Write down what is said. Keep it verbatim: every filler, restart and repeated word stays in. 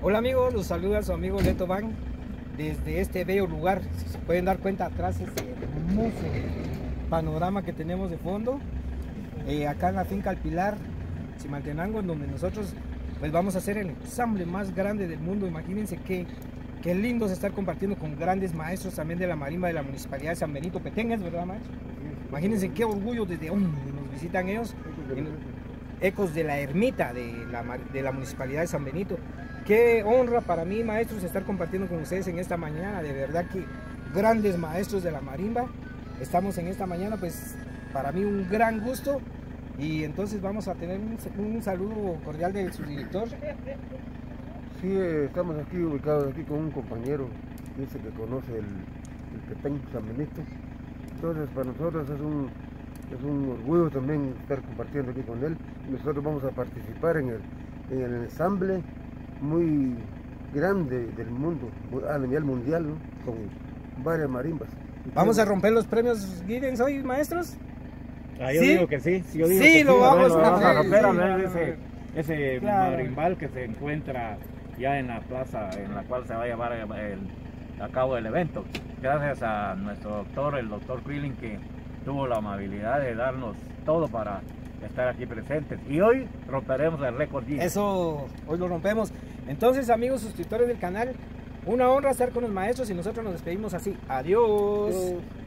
Hola amigos, los saluda su amigo Leto Van desde este bello lugar. Si se pueden dar cuenta atrás este hermoso panorama que tenemos de fondo, eh, acá en la finca El Pilar, Chimaltenango, en donde nosotros pues vamos a hacer el ensamble más grande del mundo. Imagínense qué, qué lindo es estar compartiendo con grandes maestros también de la marimba de la Municipalidad de San Benito Petengues, ¿verdad, maestro? Imagínense qué orgullo desde donde nos visitan ellos, en ecos de la ermita de la, de la Municipalidad de San Benito. Qué honra para mí, maestros, estar compartiendo con ustedes en esta mañana. De verdad que grandes maestros de la marimba. Estamos en esta mañana, pues para mí un gran gusto. Y entonces vamos a tener un, un saludo cordial del subdirector. Sí, eh, estamos aquí ubicados aquí con un compañero, dice que conoce el, el Petén San Benito. Entonces para nosotros es un, es un orgullo también estar compartiendo aquí con él. Nosotros vamos a participar en el, en el ensamble muy grande del mundo, a nivel mundial, ¿no? Con varias marimbas. ¿Vamos a romper los premios Guidens hoy, maestros? Ah, yo ¿Sí? digo que sí, yo digo Sí, que lo sí, vamos lo a vamos hacer, a romper, sí, a ver claro. ese, ese Claro. marimbal que se encuentra ya en la plaza en la cual se va a llevar el, a cabo el evento. Gracias a nuestro doctor, el doctor Quilling, que tuvo la amabilidad de darnos todo para estar aquí presentes. Y hoy romperemos el récord Guinness. Eso, hoy lo rompemos. Entonces, amigos suscriptores del canal, una honra estar con los maestros y nosotros nos despedimos así. Adiós. Eh,